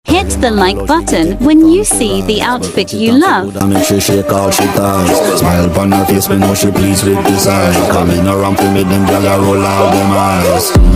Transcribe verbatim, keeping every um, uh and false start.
Hit the like button when you see the outfit you love. Smile upon her face, me know she pleased with design. Coming around to make them gyal roll out them eyes.